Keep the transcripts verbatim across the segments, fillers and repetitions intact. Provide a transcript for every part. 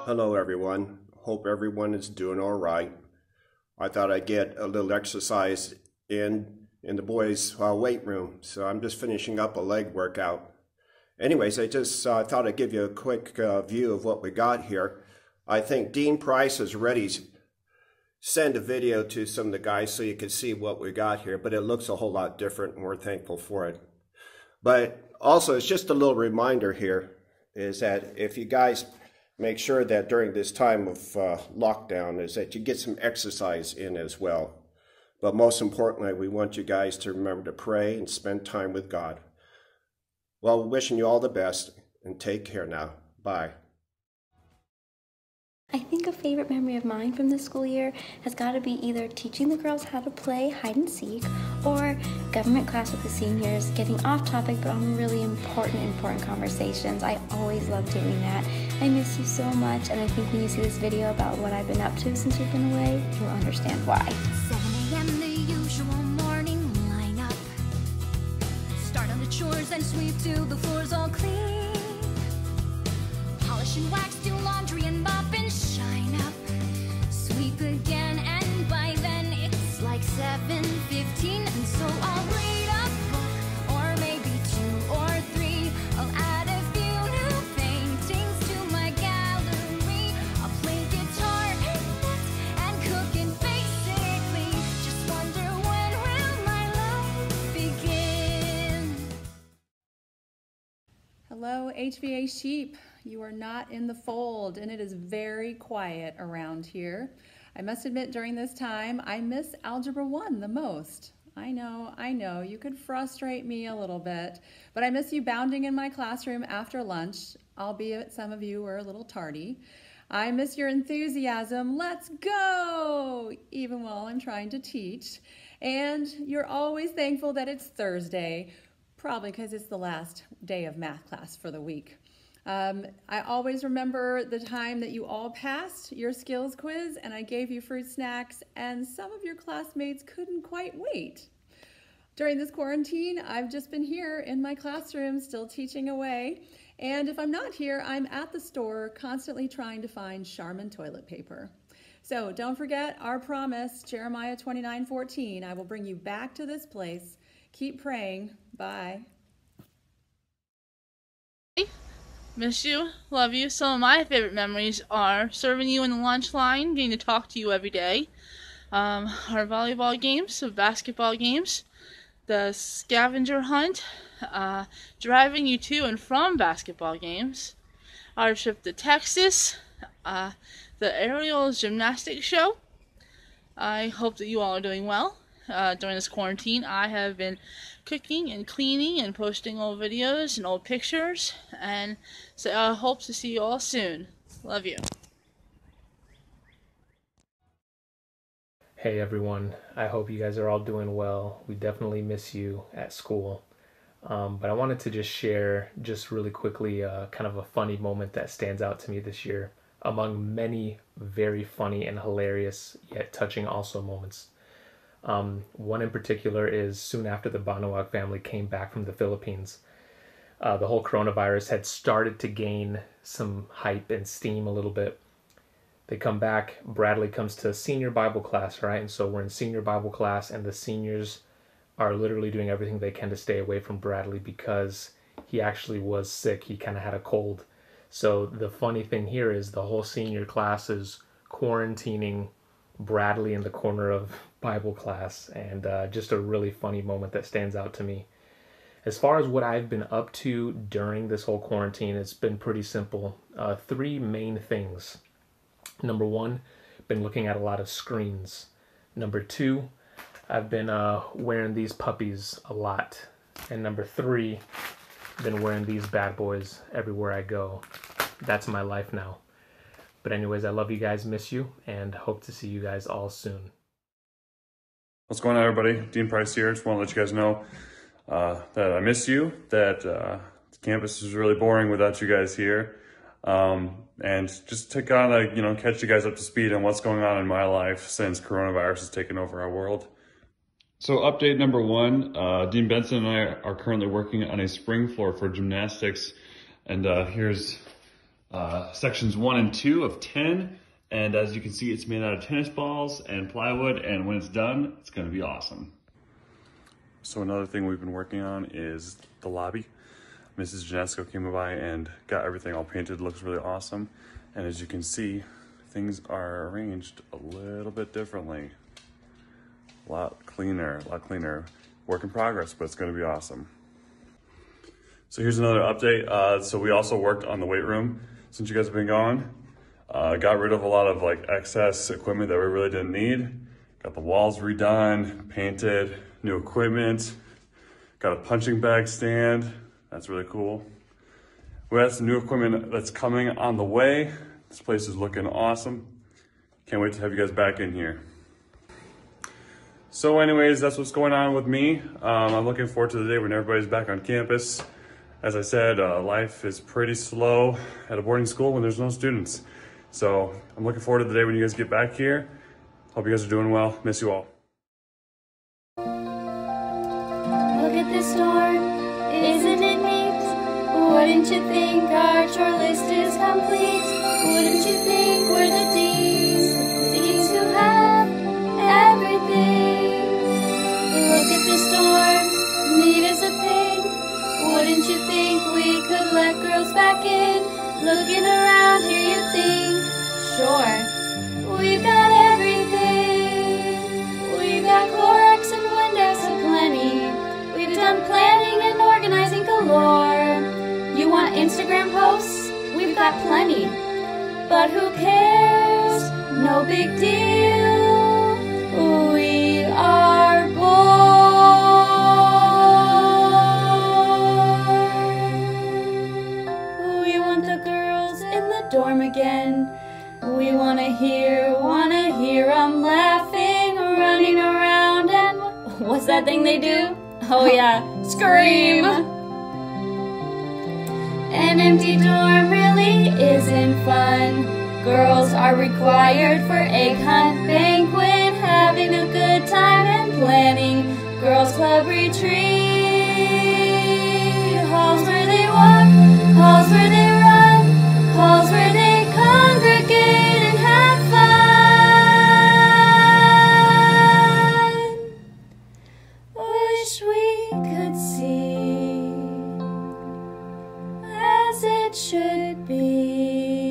Hello everyone, hope everyone is doing all right. I thought I'd get a little exercise in in the boys' uh, weight room, so I'm just finishing up a leg workout. Anyways, I just uh, thought I'd give you a quick uh, view of what we got here. I think Dean Price is ready to send a video to some of the guys so you can see what we got here, but it looks a whole lot different and we're thankful for it. But also, it's just a little reminder here is that if you guys make sure that during this time of uh, lockdown is that you get some exercise in as well. But most importantly, we want you guys to remember to pray and spend time with God. Well, wishing you all the best and take care now. Bye. I think a favorite memory of mine from this school year has got to be either teaching the girls how to play hide and seek or government class with the seniors, getting off topic but on really important, important conversations. I always love doing that. I miss you so much, and I think when you see this video about what I've been up to since you've been away, you'll understand why. seven a m the usual morning lineup. Start on the chores and sweep till the floor's all clean. Polish and wax, do laundry and mop and shine up. Sweep again, and by then it's like seven fifteen, and so I'll read a book, or maybe two or three. I'll add a few new paintings to my gallery. I'll play guitar and knit and cook, and basically just wonder when will my love begin. Hello, H V A sheep. You are not in the fold, and it is very quiet around here. I must admit, during this time, I miss Algebra one the most. I know, I know, you could frustrate me a little bit, but I miss you bounding in my classroom after lunch, albeit some of you were a little tardy. I miss your enthusiasm, let's go, even while I'm trying to teach. And you're always thankful that it's Thursday, probably because it's the last day of math class for the week. Um, I always remember the time that you all passed your skills quiz and I gave you fruit snacks, and some of your classmates couldn't quite wait. During this quarantine, I've just been here in my classroom still teaching away, and if I'm not here, I'm at the store constantly trying to find Charmin toilet paper. So don't forget our promise, Jeremiah twenty-nine fourteen, I will bring you back to this place. Keep praying. Bye. Miss you, love you. Some of my favorite memories are serving you in the lunch line, getting to talk to you every day, um, our volleyball games, so basketball games, the scavenger hunt, uh, driving you to and from basketball games, our trip to Texas, uh, the aerial gymnastics show. I hope that you all are doing well. Uh, during this quarantine, I have been cooking and cleaning and posting old videos and old pictures, and so I hope to see you all soon. Love you. Hey everyone, I hope you guys are all doing well. We definitely miss you at school. Um, but I wanted to just share, just really quickly, uh, kind of a funny moment that stands out to me this year, among many very funny and hilarious, yet touching also moments. Um, one in particular is soon after the Banawag family came back from the Philippines. Uh, the whole coronavirus had started to gain some hype and steam a little bit. They come back, Bradley comes to senior Bible class, right? And so we're in senior Bible class, and the seniors are literally doing everything they can to stay away from Bradley because he actually was sick. He kind of had a cold. So the funny thing here is the whole senior class is quarantining Bradley in the corner of Bible class, and uh, just a really funny moment that stands out to me. As far as what I've been up to during this whole quarantine, it's been pretty simple. Uh, three main things. Number one, been looking at a lot of screens. Number two, I've been uh, wearing these puppies a lot. And number three, been wearing these bad boys everywhere I go. That's my life now. But anyways, I love you guys, miss you, and hope to see you guys all soon. What's going on, everybody? Dean Price here. Just want to let you guys know uh, that I miss you, that uh, campus is really boring without you guys here, um, and just to kind of, you know, catch you guys up to speed on what's going on in my life since coronavirus has taken over our world. So update number one, uh, Dean Benson and I are currently working on a spring floor for gymnastics, and uh, here's uh, sections one and two of ten. And as you can see, it's made out of tennis balls and plywood. And when it's done, it's gonna be awesome. So another thing we've been working on is the lobby. Missus Janesco came by and got everything all painted. It looks really awesome. And as you can see, things are arranged a little bit differently. A lot cleaner, a lot cleaner. Work in progress, but it's gonna be awesome. So here's another update. Uh, so we also worked on the weight room since you guys have been gone. Uh, got rid of a lot of like excess equipment that we really didn't need. Got the walls redone, painted, new equipment. Got a punching bag stand. That's really cool. We have some new equipment that's coming on the way. This place is looking awesome. Can't wait to have you guys back in here. So anyways, that's what's going on with me. Um, I'm looking forward to the day when everybody's back on campus. As I said, uh, life is pretty slow at a boarding school when there's no students. So I'm looking forward to the day when you guys get back here. Hope you guys are doing well. Miss you all. Look at this door, isn't it neat? Wouldn't you think our chore list is complete? Wouldn't you think we're the D's, the D's who have everything? Look at this door, neat as a pin. Wouldn't you think we could let girls back in? Looking around here you think, sure, we've got everything. We've got Clorox and Windex aplenty. We've done planning and organizing galore. You want Instagram posts? We've got plenty. But who cares? No big deal. We are bored. We want the girls in the dorm again. We wanna hear, wanna hear 'em laughing, running around, and what's that thing they do? Oh yeah, scream! An empty dorm really isn't fun. Girls are required for egg hunt, banquet, having a good time and planning girls club retreat. Halls where they walk, halls where they run, halls where they congregate and have fun. Wish we could see as it should be.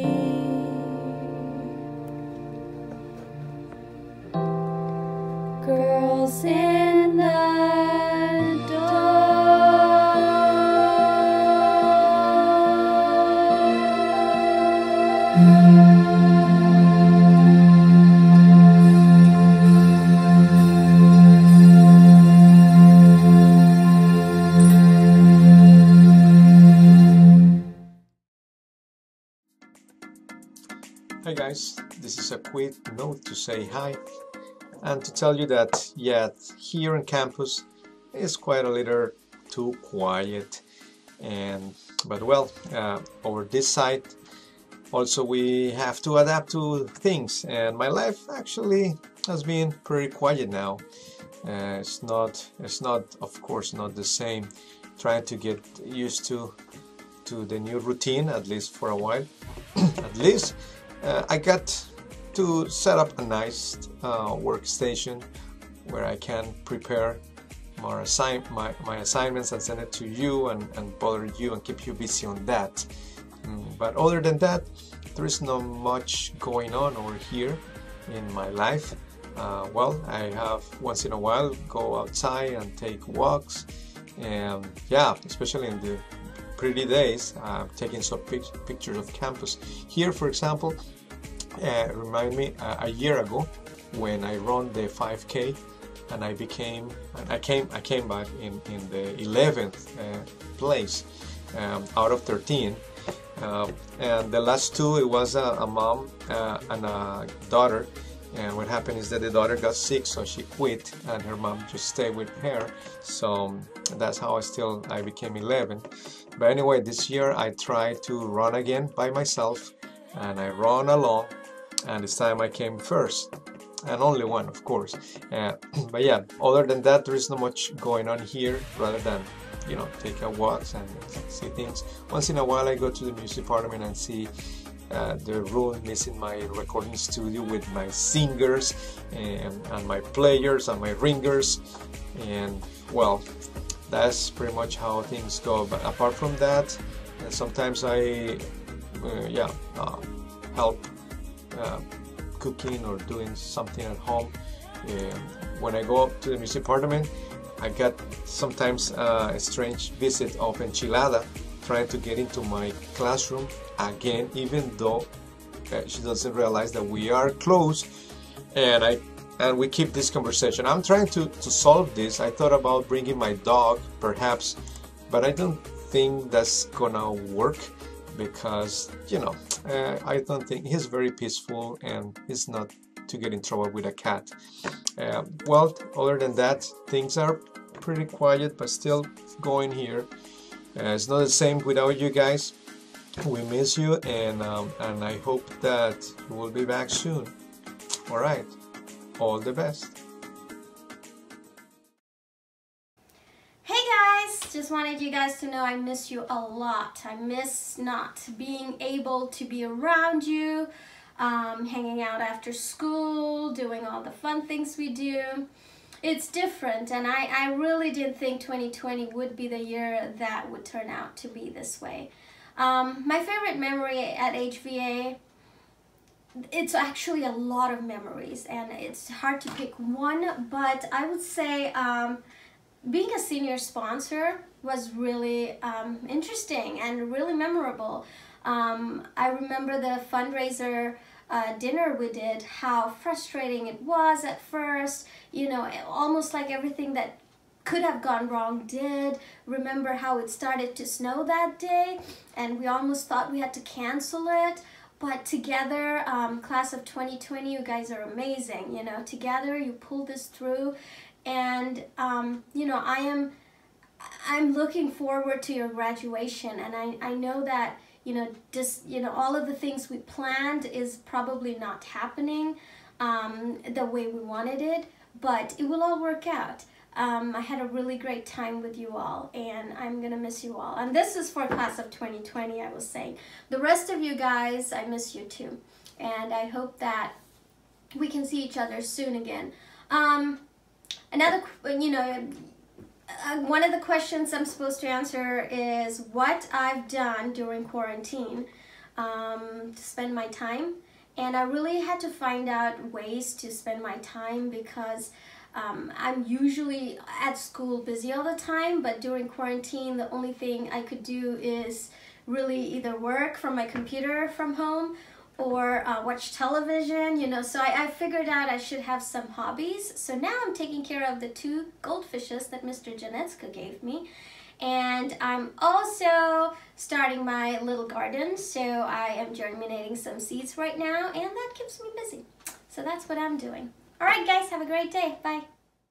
Girls in the door. Hi guys, this is a quick note to say hi and to tell you that yeah, here on campus it's quite a little too quiet, and but well, uh, over this side also we have to adapt to things, and my life actually has been pretty quiet now. Uh, it's not, it's not, of course, not the same. Trying to get used to to the new routine, at least for a while. At least uh, I got to set up a nice uh, workstation where I can prepare my, assign my, my assignments and send it to you and, and bother you and keep you busy on that. Mm, but other than that, there is not much going on over here in my life. Uh, well, I have once in a while go outside and take walks, and yeah, especially in the pretty days, uh, taking some pic pictures of campus. Here, for example, uh, remind me uh, a year ago when I ran the five K, and I became, I came, I came back in in the eleventh uh, place um, out of thirteen. Uh, and the last two, it was a, a mom uh, and a daughter. And what happened is that the daughter got sick, so she quit, and her mom just stayed with her. So that's how I still I became eleven. But anyway, this year I tried to run again by myself, and I ran along, and this time I came first, and only one, of course. Uh, but yeah, other than that, there is not much going on here, rather than you know, take a walks and see things. Once in a while I go to the music department and see uh, the room missing my recording studio with my singers and, and my players and my ringers, and well, that's pretty much how things go. But apart from that, uh, sometimes I uh, yeah uh, help uh, cooking or doing something at home. Uh, when I go up to the music department, I get sometimes uh, a strange visit of Enchilada trying to get into my classroom again, even though uh, she doesn't realize that we are closed, and I and we keep this conversation. I'm trying to, to solve this. I thought about bringing my dog, perhaps, but I don't think that's gonna work because, you know, uh, I don't think he's very peaceful and he's not to get in trouble with a cat. Uh, well, other than that, things are pretty quiet, but still going here. Uh, it's not the same without you guys. We miss you, and um, and I hope that you will be back soon. All right, all the best. Hey guys, just wanted you guys to know I miss you a lot. I miss not being able to be around you, um, hanging out after school, doing all the fun things we do. It's different, and I, I really didn't think twenty twenty would be the year that would turn out to be this way. Um, my favorite memory at H V A, it's actually a lot of memories, and it's hard to pick one, but I would say um, being a senior sponsor was really um, interesting and really memorable. Um, I remember the fundraiser Uh, dinner we did, how frustrating it was at first, you know, almost like everything that could have gone wrong did. Remember how it started to snow that day and we almost thought we had to cancel it, but together, um, class of twenty twenty, you guys are amazing, you know, together you pulled this through, and um, you know, I am I'm looking forward to your graduation, and I, I know that you know, just, you know, all of the things we planned is probably not happening um, the way we wanted it, but it will all work out. Um, I had a really great time with you all, and I'm gonna miss you all. And this is for class of twenty twenty, I was saying. The rest of you guys, I miss you too. And I hope that we can see each other soon again. Um, another, you know, Uh, one of the questions I'm supposed to answer is what I've done during quarantine um, to spend my time, and I really had to find out ways to spend my time because um, I'm usually at school busy all the time, but during quarantine the only thing I could do is really either work from my computer from home or uh, watch television, you know, so I, I figured out I should have some hobbies. So now I'm taking care of the two goldfishes that Mister Janetska gave me. And I'm also starting my little garden, so I am germinating some seeds right now, and that keeps me busy. So that's what I'm doing. All right, guys, have a great day. Bye.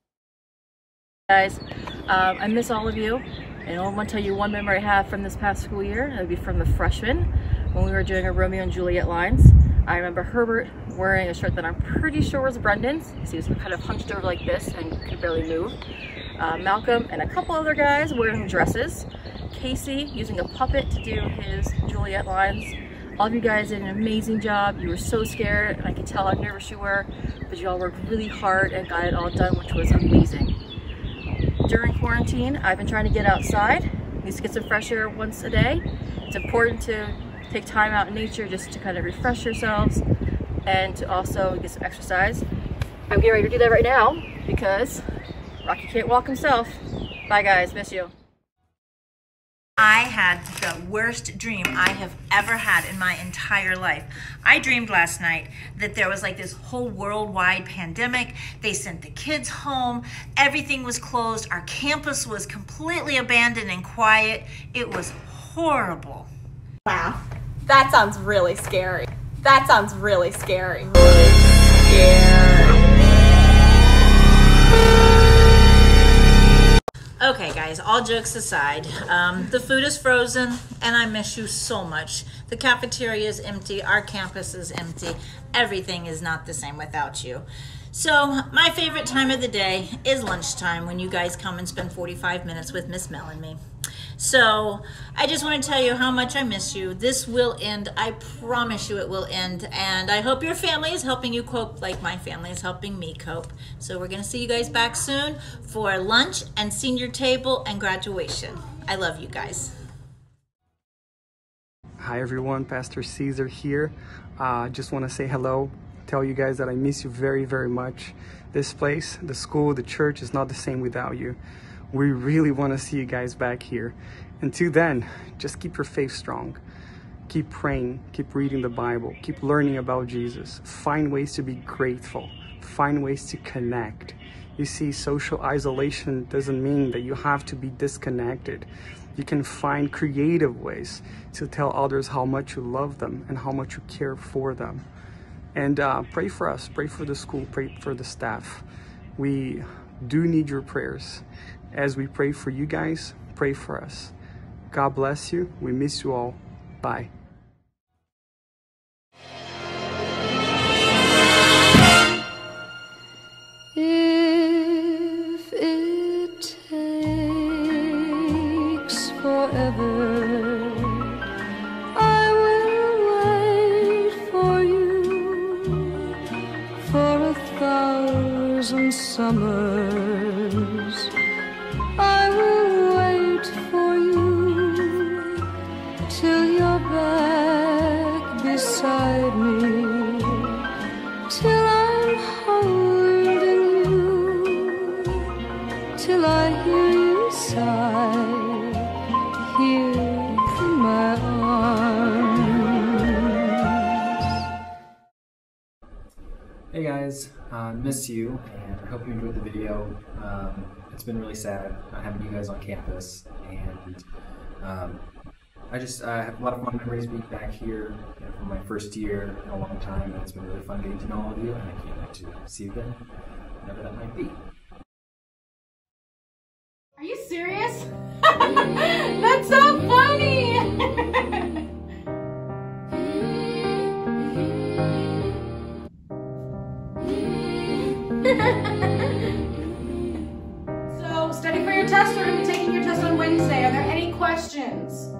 Guys, um, I miss all of you, and I want to tell you one memory I have from this past school year. It would be from the freshmen. When we were doing our Romeo and Juliet lines, I remember Herbert wearing a shirt that I'm pretty sure was Brendan's, because he was kind of hunched over like this and could barely move. Uh, Malcolm and a couple other guys wearing dresses. Casey using a puppet to do his Juliet lines. All of you guys did an amazing job. You were so scared, and I could tell how nervous you were, but you all worked really hard and got it all done, which was amazing. During quarantine, I've been trying to get outside, at least get some fresh air once a day. It's important to take time out in nature just to kind of refresh yourselves and to also get some exercise. I'm getting ready to do that right now because Rocky can't walk himself. Bye guys, miss you. I had the worst dream I have ever had in my entire life. I dreamed last night that there was like this whole worldwide pandemic. They sent the kids home. Everything was closed. Our campus was completely abandoned and quiet. It was horrible. Wow, that sounds really scary. That sounds really scary. Really scary. Okay guys, all jokes aside, um, the food is frozen and I miss you so much. The cafeteria is empty, our campus is empty. Everything is not the same without you. So my favorite time of the day is lunchtime when you guys come and spend forty-five minutes with Miss Mel and me. So I just want to tell you how much I miss you. This will end. I promise you it will end. And I hope your family is helping you cope like my family is helping me cope. So we're going to see you guys back soon for lunch and senior table and graduation. I love you guys. Hi everyone, Pastor Caesar here. Uh, just want to say hello, tell you guys that I miss you very, very much. This place, the school, the church is not the same without you. We really want to see you guys back here. Until then, just keep your faith strong. Keep praying, keep reading the Bible, keep learning about Jesus. Find ways to be grateful, find ways to connect. You see, social isolation doesn't mean that you have to be disconnected. You can find creative ways to tell others how much you love them and how much you care for them. And uh, pray for us, pray for the school, pray for the staff. We do need your prayers. As we pray for you guys, pray for us. God bless you. We miss you all. Bye. If it takes forever, I will wait for you for a thousand summers. I will wait for you till you're back beside me, till I'm holding you, till I hear you sigh here in my arms. Hey guys, uh, miss you, and I hope you enjoyed the video. Um, it's been really sad not having you guys on campus, and um, I just I have a lot of fun memories being back here, you know, from my first year in a long time, and it's been really fun getting to know all of you, and I can't wait to see you again, whenever that might be. Are you serious? That's so funny! So, study for your test. We're going to be taking your test on Wednesday. Are there any questions?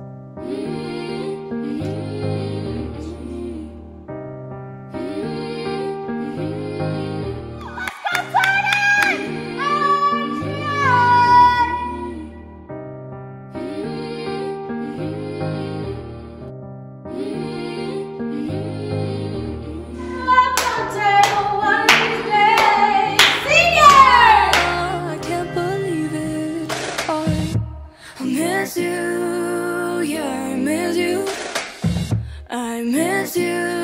I miss you, yeah, I miss you. I miss you.